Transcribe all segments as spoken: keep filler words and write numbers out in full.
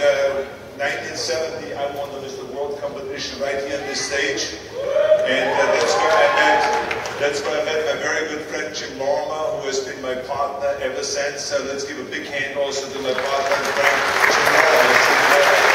uh, nineteen seventy, I won the Mister World competition right here on this stage. And uh, that's where I met, that's where I met my very good friend Jim Lorimer, who has been my partner ever since. So let's give a big hand also to my partner and friend Jim Lorimer.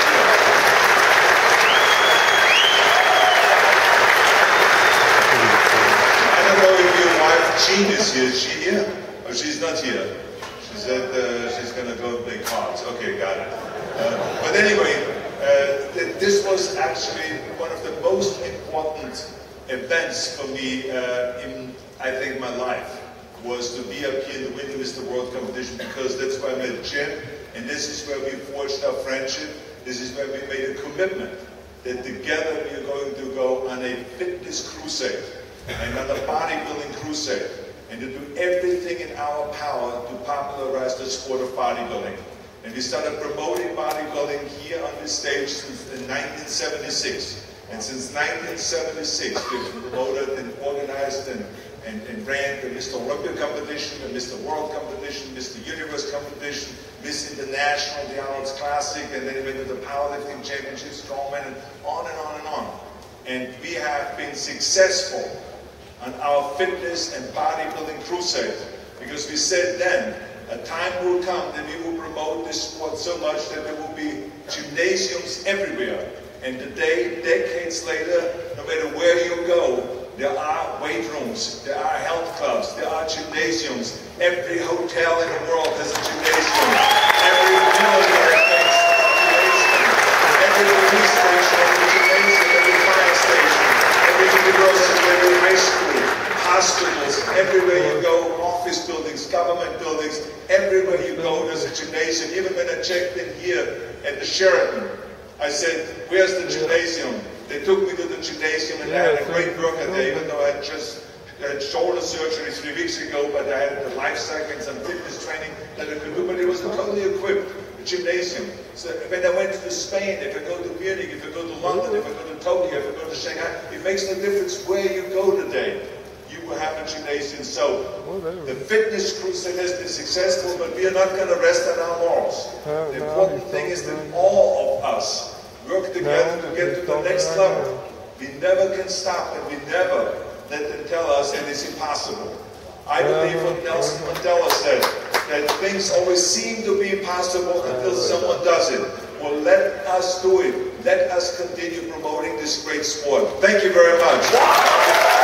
I don't know if your wife Jean is here. Is she here? Oh, she's not here. She said uh, she's going to go play cards. Okay, got it. Uh, but anyway, uh, th this was actually one of the most important events for me uh, in, I think, my life, was to be up here in the Winter Mister World competition, because that's where I met Jim, and this is where we forged our friendship. This is where we made a commitment that together we are going to go on a fitness crusade, another bodybuilding crusade, and to do everything in our power to popularize the sport of bodybuilding. And we started promoting bodybuilding here on this stage since nineteen seventy-six. And since nineteen seventy-six, we've promoted and organized and, and, and ran the Mister Olympia competition, the Mister World competition, Mister Universe competition, Miss International, the Arnold's Classic, and then we went to the powerlifting championships, strongman, and on and on and on. And we have been successful on our fitness and bodybuilding crusade, because we said then, a time will come that we will promote this sport so much that there will be gymnasiums everywhere. And today, decades later, no matter where you go, there are weight rooms, there are health clubs, there are gymnasiums. Every hotel in the world has a gymnasium. Every military base has a gymnasium. Every police station has a gymnasium. Every fire station, every university, every high school, hospitals, everywhere you go, office buildings, government buildings, everywhere you go, there's a gymnasium. Even when I checked in here at the Sheraton, I said, where's the gymnasium? They took me to the gymnasium, and I had a great workout there, even though I had just had shoulder surgery three weeks ago, but I had the life cycle and some fitness training that I could do, but it was totally equipped, the gymnasium. So when I went to Spain, if I go to Munich, if I go to London, if I go to Tokyo, if I go to Shanghai, it makes no difference where you go today. You will have a gymnasium. So the fitness crusade has been successful, but we are not going to rest on our laurels. The important thing is that all of us work together to get to the next level. We never can stop, and we never let them tell us that it's impossible. I believe what Nelson Mandela said, that things always seem to be impossible until someone does it. Well, let us do it. Let us continue promoting this great sport. Thank you very much.